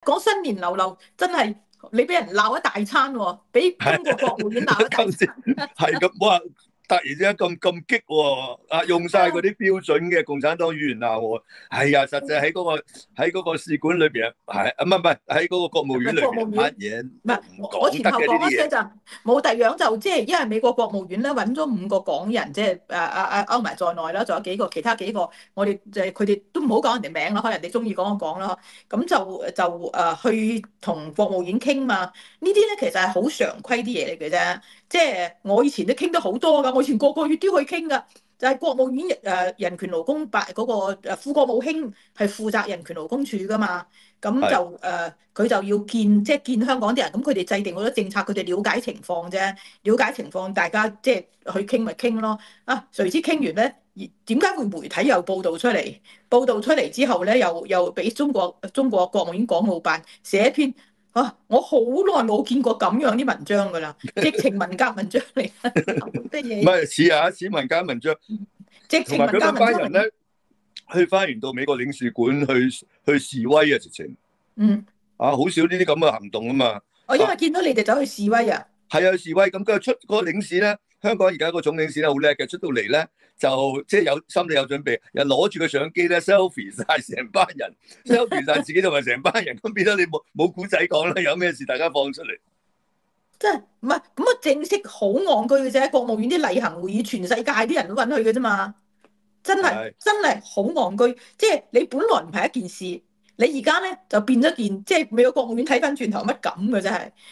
講新年流流，真係你俾人鬧一大餐喎，俾中國國務院鬧一大餐。 係咁，哇！突然之間咁激喎，啊用晒嗰啲標準嘅共產黨語言鬧我，係啊，實際喺嗰個使館裏邊係唔係喺嗰個國務院裏邊乜嘢？ 唔係我前後講一聲就冇第樣，就即係因為美國國務院咧揾咗5個港人，即係歐埋在內啦，仲有其他幾個，我哋就佢哋都唔好講人哋名啦，可能人哋中意講就講啦。咁就去同國務院傾嘛。呢啲咧其實係好常規啲嘢嚟嘅啫。即係我以前都傾得好多㗎，我以前個月都去傾㗎。就係國務院人權勞工辦嗰個副國務卿係負責人權勞工處㗎嘛。咁就佢就要見香港啲人，咁佢哋制定好多政策，佢哋了解情況啫，了解情況，大家即係去傾咪傾咯。啊，誰知傾完咧，點解會媒體又報導出嚟？報導出嚟之後咧，又俾中國國務院港澳辦寫一篇。我好耐冇見過咁樣啲文章㗎啦，直情文革文章嚟，乜嘢？ 唔係似文革文章， 直情文革文章。 班人咧去翻完到美國領事館去示威啊，直情。好少呢啲咁嘅行動啊嘛。 我因為見到你哋走去示威啊。 係啊，示威咁佢出嗰個領事咧，香港而家個總領事咧好叻嘅，出到嚟咧就即係有心理有準備，又攞住個相機咧 selfie 晒成班人，selfie 晒自己同埋成班人，咁變咗你冇古仔講啦，有咩事大家放出嚟。 真係唔係咁啊！正式好戇居嘅啫，國務院啲例行會議，全世界啲人都揾佢嘅啫嘛，真係好戇居。即係你本來唔係一件事，你而家咧就變咗件，即係美國國務院睇翻轉頭乜咁嘅真係，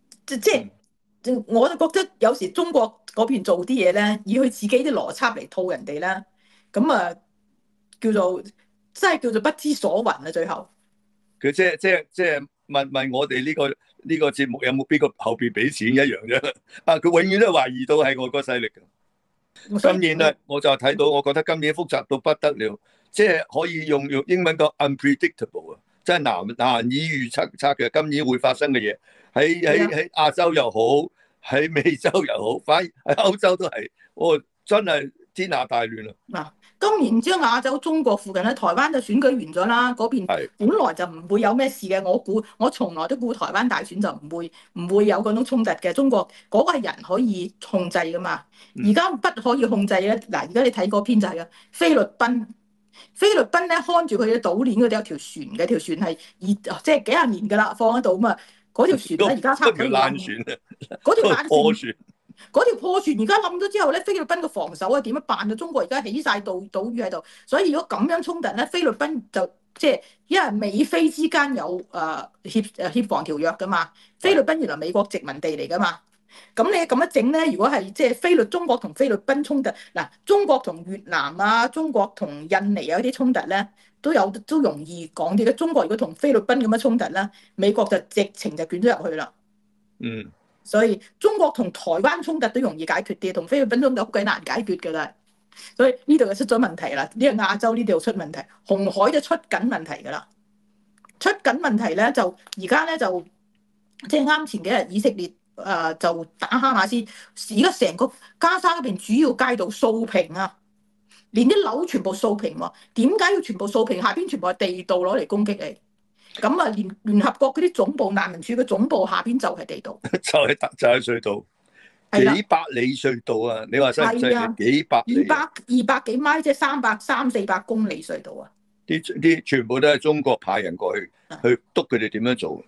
我就覺得有時中國嗰邊做啲嘢咧，以佢自己啲邏輯嚟套人哋啦，咁啊真係叫做不知所云啊！最後佢即係問我哋呢個節目有冇邊個後邊俾錢一樣啫。佢永遠都懷疑到係外國勢力嘅。今年咧，我就睇到，我覺得今年複雜到不得了，即係可以用英文講 unpredictable 啊，即係難以預測嘅今年會發生嘅嘢。喺亞洲又好，喺美洲又好，反而喺歐洲都係，真係天下大亂啊！ 今年之後亞洲中國附近咧，台灣就選舉完咗啦，嗰邊本來就唔會有咩事嘅。我從來都估台灣大選就唔會有嗰種衝突嘅。中國嗰個係人可以控制噶嘛，而家不可以控制咧。嗱，而家你睇嗰篇就係啊，菲律賓咧看住佢嘅島鏈嗰度有條船嘅，條船係即係幾廿年噶啦，放喺度嘛。嗰條船咧而家差唔多爛船啊，嗰條破船而家冧咗之後咧，菲律賓嘅防守係點樣辦啊？中國而家起晒島嶼喺度，所以如果咁樣衝突咧，菲律賓就即係因為美菲之間有協防條約噶嘛，菲律賓原來美國殖民地嚟噶嘛，咁你咁樣整咧，如果係即係中國同菲律賓衝突，嗱，中國同越南啊，中國同印尼有啲衝突咧，都容易講啲嘅。中國如果同菲律賓咁樣衝突咧，美國就直情就捲咗入去啦。所以中國同台灣衝突都容易解決啲，同菲律賓衝突好鬼難解決㗎啦。所以呢度就出咗問題啦。呢個亞洲呢度出問題，紅海就出緊問題㗎啦。出緊問題咧，就而家咧就即係啱前幾日以色列就打哈馬斯，而家成個加沙嗰邊主要街道掃平啊，連啲樓全部掃平喎。點解要全部掃平？下邊全部係地道攞嚟攻擊你。咁啊，連聯合國嗰啲總部難民署嘅總部下邊就係地道，就係隧道，幾百里隧道啊！你話犀唔犀利？幾百里，200幾米，即係300-400公里隧道啊！啲全部都係中國派人過去督佢哋點樣做。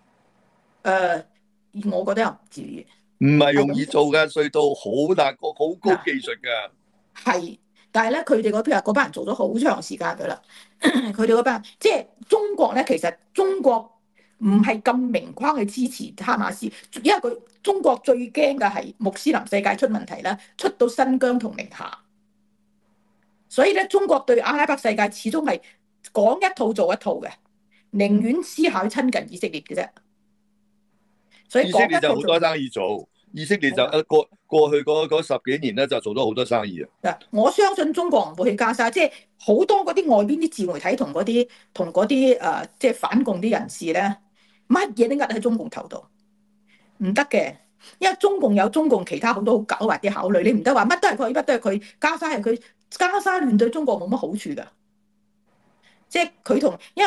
我覺得又唔至於， 唔係容易做㗎，隧道好大個，好高技術㗎。 係。但係咧，佢哋嗰班人做咗好長時間㗎啦。佢哋嗰班即係中國咧，其實中國唔係咁明框去支持哈馬斯，因為中國最驚嘅係穆斯林世界出問題啦，出到新疆同寧夏。所以咧，中國對阿拉伯世界始終係講一套做一套嘅，寧願思考親近以色列嘅啫。所以以色列就好多生意做。以色列就過去嗰10幾年咧，就做咗好多生意啊！ 嗱，我相信中國唔會去加沙，即係好多嗰啲外邊啲自媒體同嗰啲即係反共啲人士咧，乜嘢都壓喺中共頭度，唔得嘅，因為中共有中共其他好多好狡猾啲考慮，你唔得話乜都係佢，乜都係佢，加沙係佢，加沙亂對中國冇乜好處㗎，即係佢因為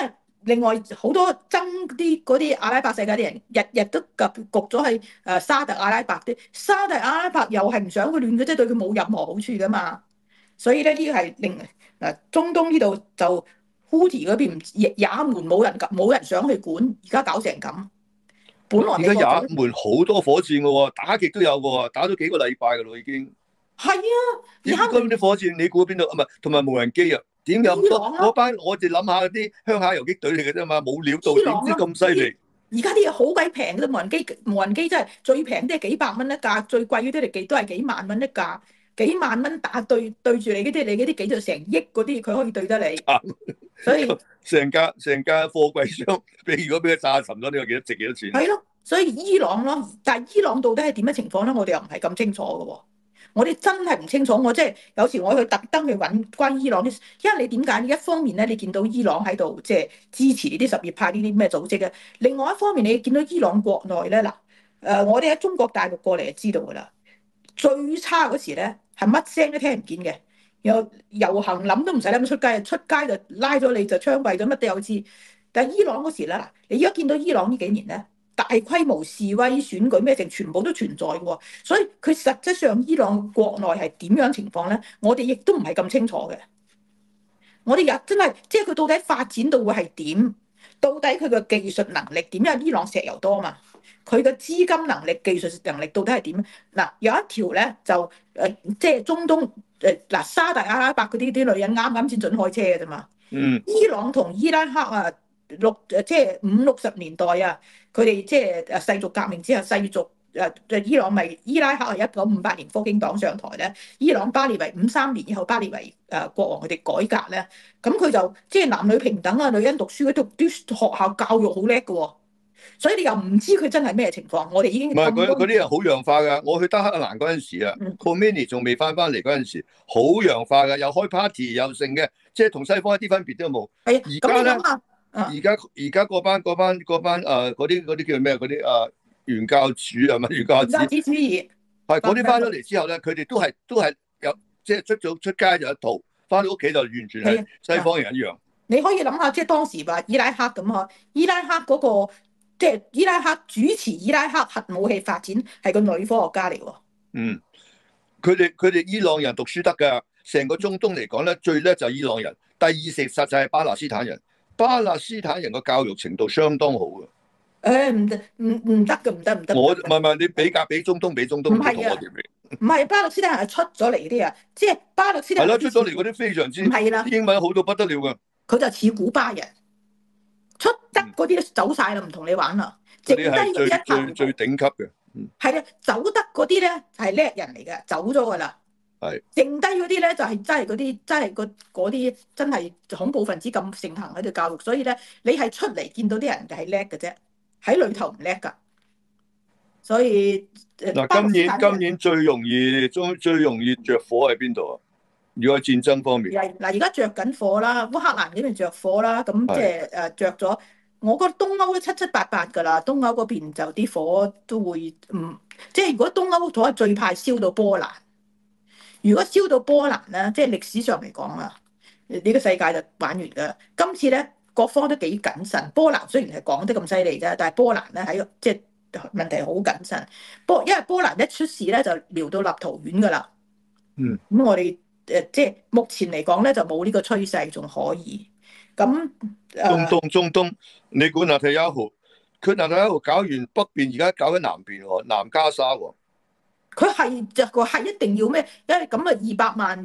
另外好多爭嗰啲阿拉伯世界啲人，日日都焗咗喺沙特阿拉伯啲，沙特阿拉伯又係唔想佢亂嘅，即係對佢冇任何好處噶嘛。所以咧呢個係令中東呢度就 Houthi 嗰邊也門冇人想去管，而家搞成咁。本來而家也門好多火箭嘅喎，打極都有嘅喎，打咗幾個禮拜嘅咯已經。 係啊， 而家啲火箭你估邊度啊？唔係同埋無人機啊？點有咁多？嗰班我哋諗下啲鄉下游擊隊嚟嘅啫嘛，冇料到點知咁犀利？ 而家啲嘢好鬼平嘅，無人機真係最平都係幾百蚊一架，最貴嗰啲都係幾萬蚊一架，幾萬蚊打對住你嗰啲，你嗰啲幾就成億嗰啲，佢可以對得你。所以成架貨櫃箱，如果俾佢炸沉咗，你話值幾多錢？ 係咯，所以伊朗咯，但係伊朗到底係點嘅情況咧？我哋又唔係咁清楚嘅喎。我哋真係唔清楚，我即係有時我去特登去揾關於伊朗啲，因為你點解呢？一方面咧，你見到伊朗喺度即係支持呢啲什葉派呢啲咩組織嘅；另外一方面，你見到伊朗國內咧嗱，我哋喺中國大陸過嚟就知道㗎啦。最差嗰時咧係乜聲都聽唔見嘅，又遊行諗都唔使諗出街，出街就拉咗你就槍斃咗乜都有知。但係伊朗嗰時咧嗱，你而家見到伊朗呢幾年咧，大規模示威、選舉咩全部都存在嘅喎，所以佢實質上伊朗國內係點樣情況咧？我哋亦都唔係咁清楚嘅。我哋又真係即係佢到底發展到會係點？到底佢嘅技術能力點？因為伊朗石油多嘛，佢嘅資金能力、技術能力到底係點？嗱，有一條咧就即係中東嗱，沙特阿拉伯嗰啲女人啱啱先準開車嘅啫嘛。伊朗同伊拉克啊，即係50、60年代啊，佢哋即係世俗革命之後，世俗伊朗咪伊拉克係1958年科興黨上台咧，伊朗巴列維53年以後巴列維國王佢哋改革咧，咁佢就即係男女平等啊，女人讀書嗰度啲學校教育好叻嘅喎，所以你又唔知佢真係咩情況，我哋已經唔係嗰啲人好洋化㗎。我去德黑蘭嗰陣時啊，Khomeini 仲未翻嚟嗰陣時，好洋化㗎，又開 party 又剩嘅，即係同西方一啲分別都冇。 係啊， 而家咧，而家嗰班嗰啲叫咩？嗰啲原教主係咪原教旨主義？係嗰啲翻咗嚟之後咧，佢哋都係有即係出街就一套，翻到屋企就完全係西方人一樣。 你可以諗下，即係當時話伊拉克咁啊，伊拉克嗰個即係伊拉克主持伊拉克核武器發展係個女科學家嚟喎。 佢哋伊朗人讀書得㗎，成個中東嚟講咧，最叻就係伊朗人，第二實就係巴勒斯坦人。巴勒斯坦人個教育程度相當好嘅。 唔得嘅，唔得。 我唔係你比中東唔係啊， 唔係巴勒斯坦人係出咗嚟嗰啲啊，即係巴勒斯坦人係啦，出咗嚟嗰啲非常之唔係啦，英文好到不得了㗎。 佢就似古巴人，出得嗰啲都走晒啦，唔同你玩啦。 嗰啲係最頂級嘅。 係啊，走得嗰啲咧係叻人嚟嘅，走咗㗎啦。係。剩低嗰啲咧就係真係嗰啲真係恐怖分子咁盛行喺度教育，所以咧你係出嚟見到啲人就係叻嘅啫，喺裏頭唔叻㗎。所以嗱，今年最容易着火喺邊度啊？如果戰爭方面， 嗱，而家着緊火啦，烏克蘭呢邊着火啦，咁即係着咗。我覺得東歐都七七八八㗎啦，東歐嗰邊就啲火都會即係如果東歐火最怕燒到波蘭。如果燒到波蘭咧，即係歷史上嚟講啊，呢個世界就玩完㗎。今次咧各方都幾謹慎。波蘭雖然係講得咁犀利啫，但係波蘭咧喺即係問題好謹慎。因為波蘭一出事咧就撩到立陶宛㗎啦。咁我哋即係目前嚟講咧就冇呢個趨勢，仲可以。咁中東，你估納坦雅胡？佢納坦雅胡搞完北邊，而家搞緊南邊喎，南加沙喎。 佢係一定要咩？因為咁啊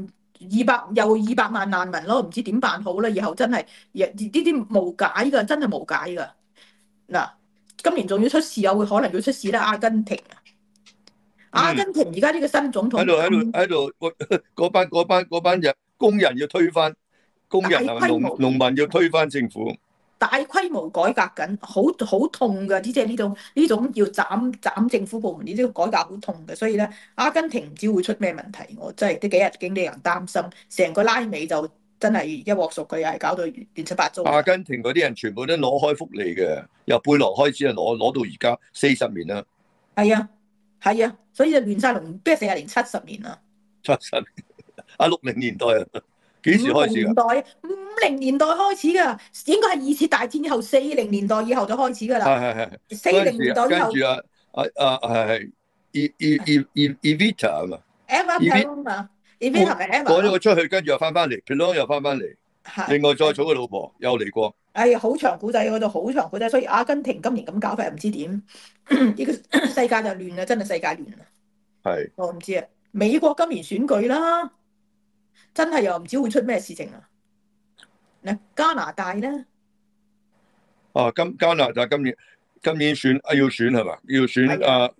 200萬難民咯，唔知點辦好啦。以後真係呢啲無解㗎，真係無解㗎。嗱，今年仲要出事，有可能要出事啦。阿根廷而家呢個新總統喺度嗰班人工人要推翻工人同農民要推翻政府， 大規模改革緊，好痛㗎。即係呢種要斬政府部門，呢啲改革好痛嘅。所以咧，阿根廷唔知會出咩問題，我真係呢幾日經令人擔心。成個拉美就真係一鑊熟，佢又係搞到亂七八糟。 阿根廷嗰啲人全部都攞開福利嘅，由貝羅開始啊，攞到而家40年啦。 係啊，所以就亂晒龍，即係40年、70年啦。 60年代啊。 幾時開始㗎 ？50年代開始㗎，應該係二次大戰以後，40年代以後就開始㗎啦。 係。 40年代以後， 跟住係 Evita 係嘛 Eva Peron 嘛，Evita 係咪 Eva 趕咗佢出去，跟住又翻嚟 Peron 又翻嚟，另外再娶個老婆又嚟過。 哎呀，好長古仔嗰度，好長古仔，所以阿根廷今年咁搞法又唔知點，呢個世界就亂啦，真係世界亂啦。 係我唔知啊，美國今年選舉啦，真係又唔知會出咩事情啊。嗱，加拿大咧， 加拿大今年要選係嘛？要選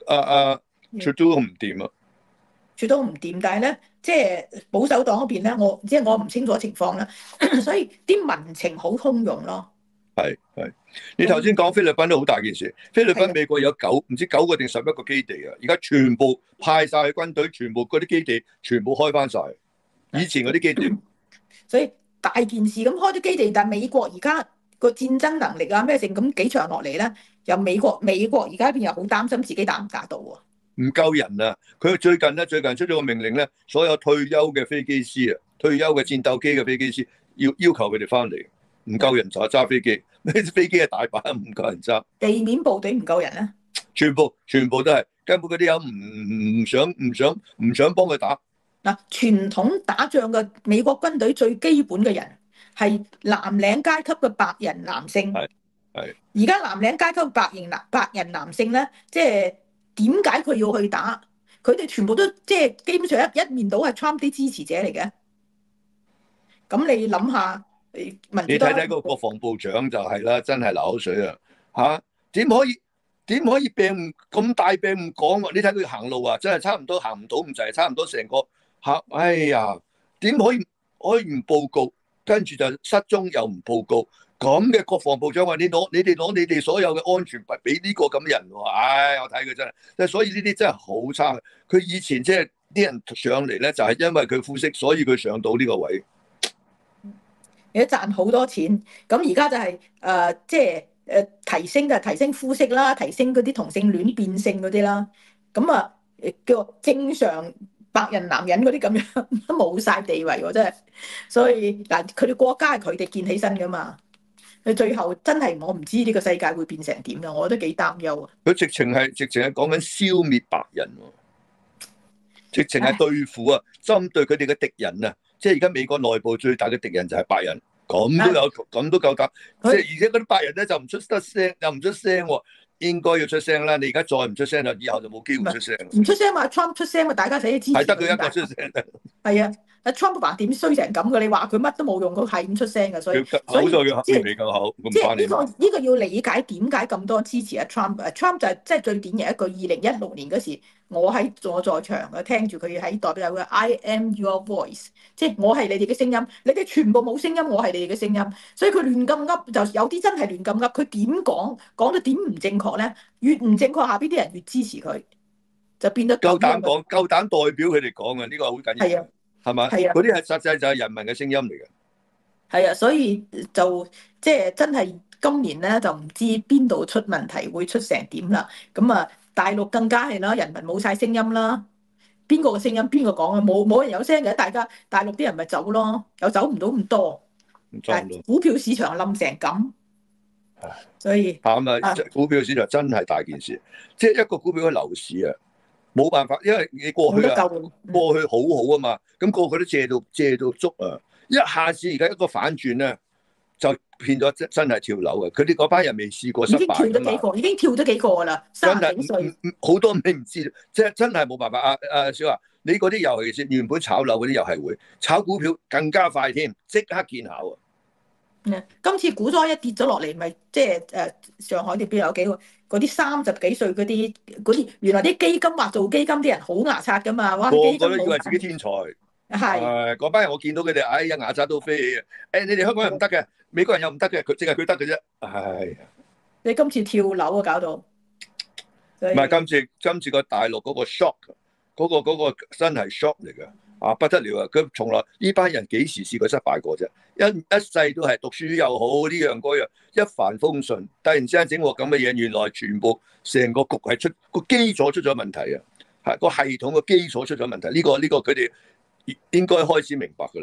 Trudeau唔掂啊 Trudeau唔掂，但係咧，即係保守黨嗰邊咧，我唔清楚情況啦，所以啲民情好洶湧咯。 係，你頭先講菲律賓都好大件事，菲律賓美國有唔知9個定11個基地啊，而家全部派晒去軍隊，全部嗰啲基地全部開翻晒，以前嗰啲基地。 所以大件事咁開咗基地，但係美國而家個戰爭能力啊咩剩咁幾場落嚟咧，又美國而家邊又好擔心自己打唔打到喎？ 唔夠人啊！佢最近出咗個命令咧，所有退休嘅飛機師啊，退休嘅戰鬥機嘅飛機師要求佢哋翻嚟，唔夠人揸飛機，飛機係大把，唔夠人揸。 地面部隊唔夠人咧， 全部都係根本嗰啲人唔想幫佢打。 嗱，傳統打仗嘅美國軍隊最基本嘅人係藍領階級嘅白人男性。 係。 而家藍領階級白人男性咧，即係點解佢要去打？佢哋全部都即係基本上一面倒係 Trump 啲支持者嚟嘅。咁你諗下，你睇睇個國防部長就係啦，真係流口水啊！嚇，點可以病咁大病唔講啊？你睇佢行路啊，真係差唔多行唔到咁滯，差唔多成個嚇，哎呀，點可以唔報告？跟住就失蹤又唔報告，咁嘅國防部長話：你哋攞你哋所有嘅安全幣俾呢個咁嘅人喎！唉，我睇佢真係，所以呢啲真係好差。佢以前即係啲人上嚟咧，就係因為佢膚色，所以佢上到呢個位。 你都賺好多錢，咁而家就係即係提升膚色啦，提升嗰啲同性戀變性嗰啲啦，咁啊叫正常白人男人嗰啲咁樣都冇晒地位喎，真係。所以嗱，佢哋國家係佢哋建起身噶嘛，佢最後真係我唔知呢個世界會變成點噶，我都幾擔憂啊。 佢直情係講緊消滅白人喎，直情係對付啊，針對佢哋嘅敵人啊。即係而家美國內部最大嘅敵人就係白人，咁都夠膽。即係而且嗰啲白人咧就唔出得聲，又唔出聲喎。應該要出聲啦！你而家再唔出聲啦，以後就冇機會出聲。 唔出聲嘛 ，Trump 出聲嘛，大家使支持。 係得佢一個出聲。 係啊，阿 Trump 話點衰成咁嘅？你話佢乜都冇用，佢係咁出聲嘅，所以好在佢口未夠好。 即係呢個要理解點解咁多支持阿 Trump。Trump 就係即係最典型一個2016年嗰時，我在場嘅，聽住佢喺代表有個 I am your voice， 即係我係你哋嘅聲音，你哋全部冇聲音，我係你哋嘅聲音。所以佢亂咁噏，就有啲真係亂咁噏。佢點講到點唔正確咧？越唔正確，下邊啲人越支持佢，就變得夠膽講，夠膽代表佢哋講嘅，呢個好緊要。 係啊， 係嘛？係啊，嗰啲係實際就係人民嘅聲音嚟嘅。 係啊，所以就即係真係今年咧，就唔知邊度出問題，會出成點啦。咁啊，大陸更加係啦，人民冇晒聲音啦。邊個嘅聲音邊個講啊？冇人有聲嘅，大陸啲人咪走咯，又走唔到咁多。但係股票市場冧成咁。所以慘啊！股票市場真係大件事，即係一個股票嘅樓市啊，冇辦法，因為你過去好好啊嘛，咁個個都借到足啊，一下子而家一個反轉咧，就變咗真係跳樓啊！佢哋嗰班人未試過失敗㗎嘛， 已經跳咗幾個㗎啦， 真係好多你唔知，即係真係冇辦法。小華，你嗰啲尤其是原本炒樓嗰啲又係會炒股票更加快添，即刻見效啊！ 今次股災一跌咗落嚟，咪即係上海呢邊有幾個嗰啲30幾歲嗰啲，原來啲基金話做基金啲人好牙刷噶嘛，哇！ 個個都以為自己天才，係嗰班人我見到佢哋，哎呀牙刷都飛起嘅，你哋香港人唔得嘅，美國人又唔得嘅，佢淨係佢得嘅啫，係。你今次跳樓啊，搞到唔係今次個大陸嗰個 shock，嗰個真係 shock 嚟嘅。不得了啊！佢從來呢班人幾時試過失敗過啫？一世都係讀書又好，呢樣嗰樣一帆風順。突然之間整個咁嘅嘢，原來全部成個局係個基礎出咗問題啊！係個系統個基礎出咗問題。呢個佢哋應該開始明白㗎啦。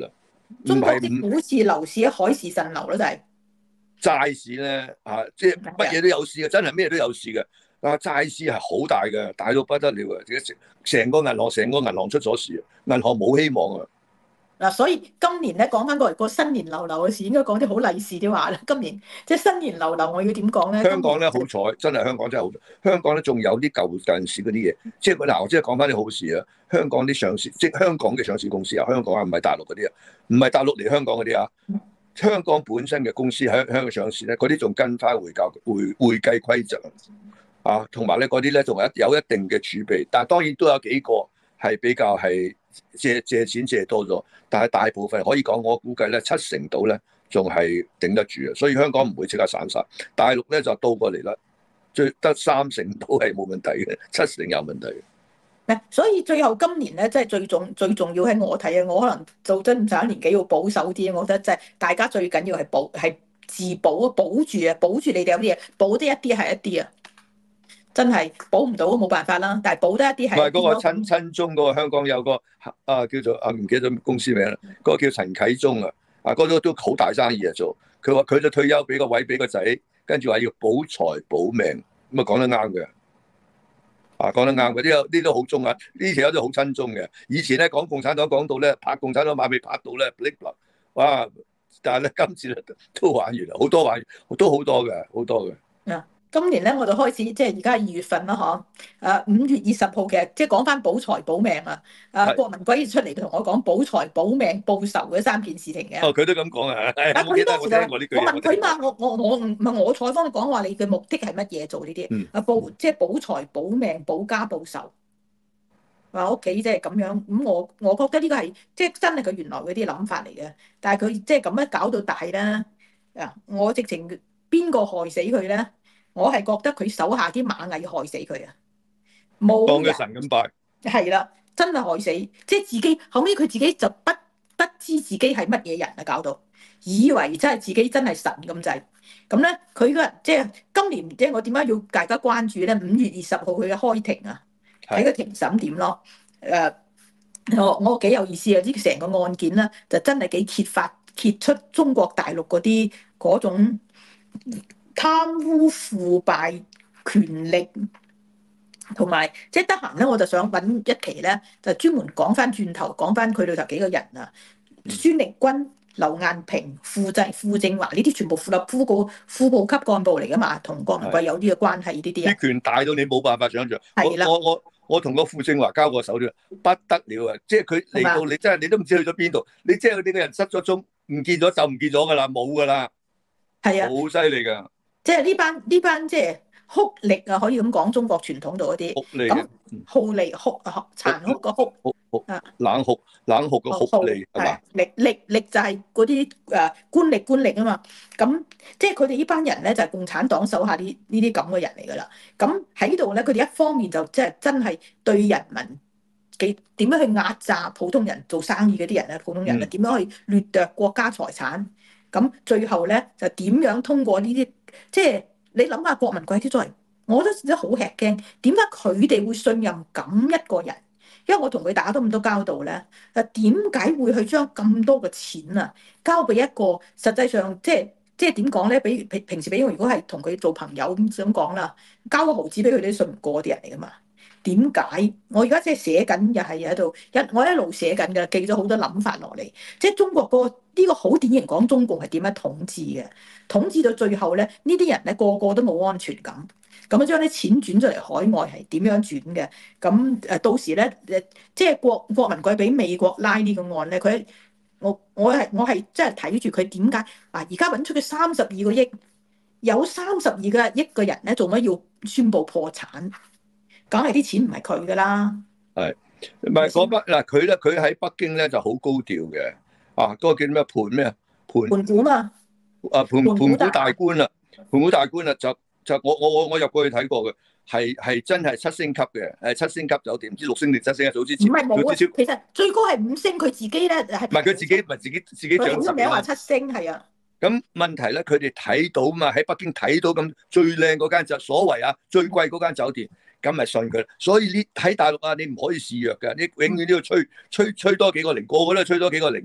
中國啲股市、樓市海市蜃樓咯，就係債市咧即係乜嘢都有市嘅，真係咩都有市嘅。債市係好大嘅，大到不得了嘅，成個銀行出咗事，銀行冇希望啊！ 嗱，所以今年咧講翻個新年流流嘅事，應該講啲好利是啲話啦。今年即係新年流流，我要點講咧？ 香港咧好彩，真係香港真係好彩。香港咧仲有啲舊陣時嗰啲嘢，即係嗱，我即係講翻啲好事啊！香港啲上市，即係香港嘅上市公司啊，香港啊，唔係大陸嗰啲啊，唔係大陸嚟香港嗰啲啊，香港本身嘅公司喺香港上市咧，嗰啲仲跟翻會計規則啊，同埋咧嗰啲咧仲有一定嘅儲備，但係當然都有幾個係比較係借錢借多咗，但係大部分可以講，我估計咧70%到咧仲係頂得住啊，所以香港唔會即刻散晒，大陸咧就倒過嚟啦，最得30%都係冇問題嘅，70%有問題嘅。 所以最後今年咧，即係最重要喺我睇啊，我可能做真上一年紀要保守啲，我覺得即係大家最緊要係自保啊，保住你哋有啲嘢，保得一啲係一啲啊。真係保唔到都冇辦法啦，但係保得一啲係。唔係嗰個親中嗰個香港有個叫做唔記得咗公司名啦，嗰個叫陳啟宗啊，嗰個都好大生意啊做。佢話佢就退休俾個位俾個仔，跟住話要保財保命，咁啊講得啱嘅。講得啱嘅，呢都好中啊，呢條友都好親中嘅。以前咧講共產黨講到咧拍共產黨馬尾拍到咧，哇！但係咧今次咧都玩完啦，好多玩，都好多嘅，好多嘅。 今年咧我就開始即係而家2月份啦，嗬。5月20號嘅，即係講翻保財保命啊。郭文貴出嚟同我講保財保命報仇嘅3件事情嘅。 佢都咁講啊。 佢當時我問佢嘛，我唔係我採訪你講話，你嘅目的係乜嘢做呢啲？即係保財保命保家報仇。話屋企即係咁樣，咁我覺得呢個係即係真係佢原來嗰啲諗法嚟嘅，但係佢即係咁樣搞到大啦。我直情邊個害死佢咧？我係覺得佢手下啲螞蟻害死佢啊！冇當佢神咁拜， 係啦，真係害死，即係自己後尾佢自己就不知自己係乜嘢人啊，搞到以為真係自己真係神咁滯。咁咧，佢個即係今年即係我點解要大家關注咧？5月20號佢嘅開庭啊，睇個庭審點咯。我幾有意思啊！呢成個案件咧，就真係幾揭出中國大陸嗰種貪污腐敗權力，同埋即係得閒咧，我就想揾一期咧，就專門講翻轉頭，講翻佢裏頭幾個人啊，孫力軍、劉雁平、傅政華呢啲全部副部級幹部嚟噶嘛，同郭文貴有啲嘅關係呢啲啊， 啲權大到你冇辦法想象。係啦，我同個傅政華交過手啫，不得了啊！即係佢嚟到你真係你都唔知去咗邊度，你即係呢個人失咗蹤，唔見咗就唔見咗噶啦，冇噶啦， 係啊， 好犀利噶。即係呢班即係酷力啊，可以咁講，中國傳統度嗰啲咁酷力殘酷個酷啊， 冷酷個酷力係嘛？ 力就係嗰啲官力啊嘛。咁即係佢哋呢班人咧，就係共產黨手下呢啲咁嘅人嚟噶啦。咁喺度咧，佢哋一方面就即係真係對人民點樣去壓榨普通人做生意嗰啲人咧，普通人啊點樣去掠奪國家財產。咁最後咧就點樣通過呢啲即係。你諗下郭文貴啲作為，我都覺得好吃驚。點解佢哋會信任咁一個人？因為我同佢打咗咁多交道咧，點解會去將咁多嘅錢啊交俾一個實際上即係點講咧？比平時如果係同佢做朋友咁講啦，交個毫子俾佢都信唔過啲人嚟噶嘛？點解？我而家即係寫緊，又係喺度我一路寫緊㗎，記咗好多諗法落嚟。即係中國呢個好典型講中共係點樣統治嘅？統治到最後咧，呢啲人咧個個都冇安全感，咁樣將啲錢轉咗嚟海外係點樣轉嘅？咁到時咧即係郭文貴俾美國拉呢個案咧，我係真係睇住佢點解而家揾出佢32個億，有32個億嘅人咧，做乜要宣佈破產？梗係啲錢唔係佢噶啦， 係唔係嗰筆嗱？佢喺北京咧就好高調嘅，嗰個叫咩盤古嘛，盤古大官啦，盤古大官啦，就我入過去睇過嘅，係真係7星級嘅，係7星級酒店，唔知6星定7星啊？早之前唔係冇啊，其實最高係5星，佢自己咧係唔係佢自己獎佢名話7星係啊。 咁問題咧，佢哋睇到嘛，喺北京睇到咁最靚嗰間就所謂最貴嗰間酒店。咁咪信佢，所以呢喺大陸你唔可以示弱嘅，你永遠都要吹多幾個零，個個都係吹多幾個零嘅，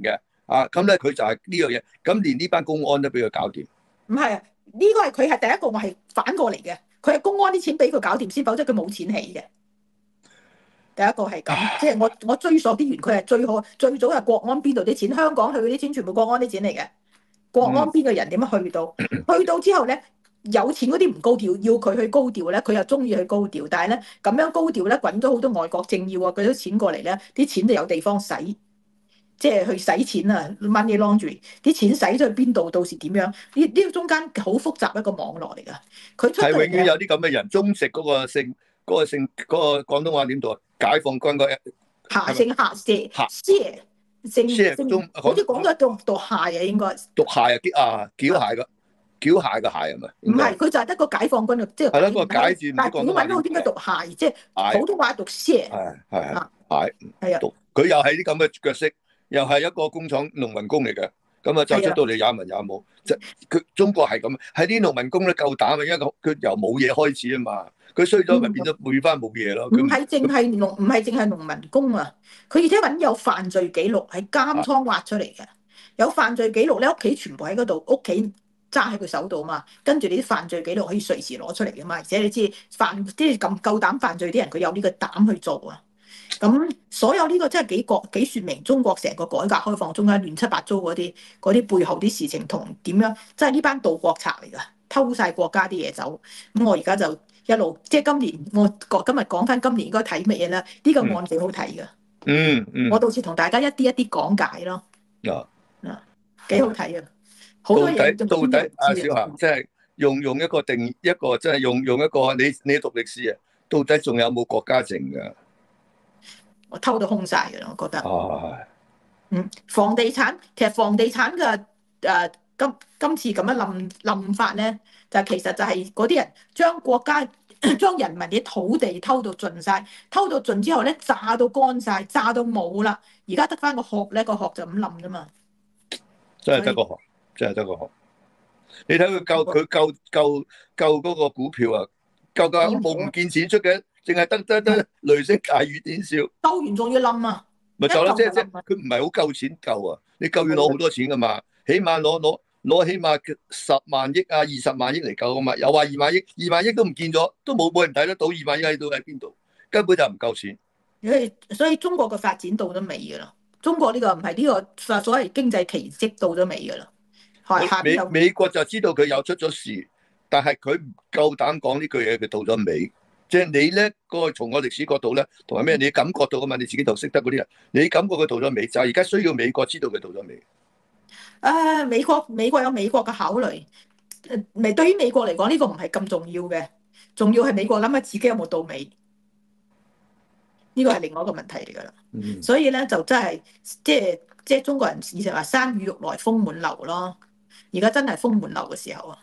咁咧佢就係呢樣嘢，咁連呢班公安都俾佢搞掂。 唔係啊，呢個係佢係第一個，我係反過嚟嘅。佢係公安啲錢俾佢搞掂先，否則佢冇錢起嘅。第一個係咁，即係我追溯啲源，佢係最早係國安邊度啲錢，香港去嗰啲錢全部國安啲錢嚟嘅。國安邊個人點樣去到？去到之後咧，有錢嗰啲唔高調，要佢去高調咧，佢又中意去高調。但係咧咁樣高調咧，滾咗好多外國政要啊，佢啲錢過嚟咧，啲錢就有地方使，即係去使錢啊，money laundry，啲錢使咗去邊度？到時點樣？呢個中間好複雜一個網絡嚟㗎。佢出係永遠有啲咁嘅人，中食嗰個姓嗰個廣東話點讀啊？解放軍個夏姓夏謝姓，好似講咗讀蟹啊，應該讀蟹啊，繳蟹嘅繳蟹嘅蟹係咪？ 唔係，佢就係得個解放軍嘅，即係係咯個解字， 但係古文都應該讀蟹，即係普通話讀謝。 係啊，佢又係啲咁嘅腳色，又係一個工廠農民工嚟嘅。咁啊，就出到嚟也文也武，即係佢中國係咁，係啲農民工咧夠膽啊，因為佢由冇嘢開始啊嘛，佢衰咗咪變咗背翻冇嘢咯。 唔係淨係農民工啊，佢而且揾有犯罪記錄喺監倉挖出嚟嘅，有犯罪記錄咧，屋企全部喺嗰度，屋企揸喺佢手度嘛，跟住你啲犯罪記錄可以隨時攞出嚟噶嘛，而且你知即係咁夠膽犯罪啲人，佢有呢個膽去做啊。咁所有呢個真係幾説明中國成個改革開放中間亂七八糟嗰啲背後啲事情同點樣，即係呢班盜國賊嚟㗎，偷晒國家啲嘢走。咁我而家就一路即係今年，我今日講翻今年應該睇乜嘢咧？呢個案幾好睇㗎。我到時同大家一啲一啲講解咯。幾好睇啊！好多嘢到底阿小霞即係用一個即係用一個你讀歷史啊，到底仲有冇國家證㗎？ 我偷到空晒嘅啦，我覺得。房地產其實房地產嘅今次咁樣冧法咧，其實就係嗰啲人將國家將人民啲土地偷到盡晒，偷到盡之後咧，炸到乾晒，炸到冇啦，而家得翻個殼咧，個殼就咁冧啫嘛。 真係得個殼，真係得個殼。你睇佢救嗰個股票啊，救冇唔見錢出嘅。淨係得雷聲大雨點小， 兜完仲要冧啊！ 咪就啦，即係佢唔係好夠錢救啊！你救要攞好多錢噶嘛，起碼攞起碼10萬億啊、20萬億嚟救啊嘛，又話2萬億，2萬億都唔見咗，都冇人睇得到2萬億喺度喺邊度，根本就唔夠錢。 所以中國嘅發展到咗尾噶啦，中國呢個唔係呢個所謂經濟奇蹟到咗尾噶啦。 美國就知道佢有出咗事，但係佢唔夠膽講呢句嘢，佢到咗尾。即係你咧，從個歷史角度咧，同埋咩？你感覺到啊嘛？你自己就識得嗰啲人，你感覺佢到咗尾，就係而家需要美國知道佢到咗尾。 美國有美國嘅考慮，對於美國嚟講呢個唔係咁重要嘅，重要係美國諗下自己有冇到尾，呢個係另外一個問題嚟㗎啦。所以咧就真係即係中國人以前話山雨欲來風滿樓咯，而家真係風滿樓嘅時候啊。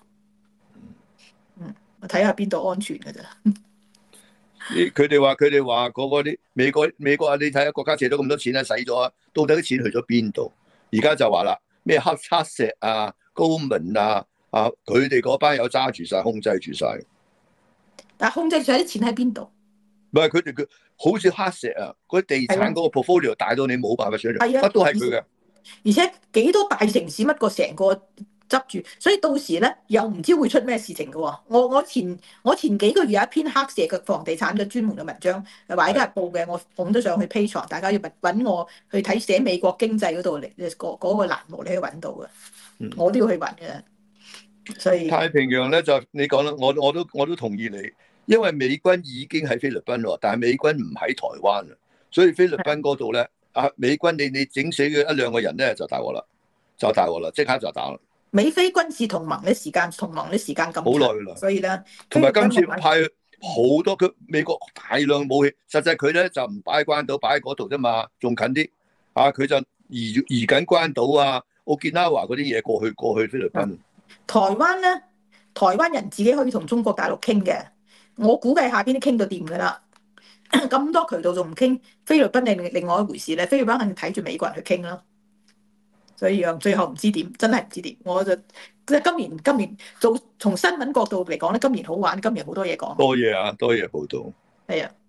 我睇下邊度安全㗎咋。 佢哋話嗰啲美國啊，你睇下國家借咗咁多錢啊，使咗啊，到底啲錢去咗邊度？而家就話啦，咩黑石啊、高文啊，佢哋嗰班有揸住晒、控制住晒。 但係控制住啲錢喺邊度？ 唔係佢好似黑石啊，嗰啲地產嗰個 portfolio 大到你冇辦法想象，乜都係佢嘅。 而且幾多大城市乜個成個執住，所以到時咧又唔知會出咩事情嘅喎。我前幾個月有一篇黑社嘅房地產嘅專門嘅文章，係華爾街日報嘅，我捧咗上去 Patreon，大家要揾我去睇寫美國經濟嗰度嚟嗰個欄目，你可以揾到嘅。我都要去揾嘅。所以太平洋咧就你講啦，我都同意你，因為美軍已經喺菲律賓喎，但係美軍唔喺台灣啊，所以菲律賓嗰度咧美軍你整死佢1、2個人咧就大鑊啦，即刻就打啦。 美菲軍事同盟嘅時間咁好耐啦， 所以咧， 同埋今次派好多美國大量武器，實際佢咧就唔擺喺關島，擺喺嗰度啫嘛，仲近啲佢就移緊關島啊、奧基納華嗰啲嘢過去菲律賓。 台灣咧，台灣人自己可以同中國大陸傾嘅，我估計下邊都傾到掂噶啦。咁多渠道仲唔傾？菲律賓另外一回事咧，菲律賓肯定睇住美國人去傾啦。所以最後唔知點，真係唔知點。我就即係今年從新聞角度嚟講咧，今年好玩，今年好多嘢講。 多嘢報道。 係啊。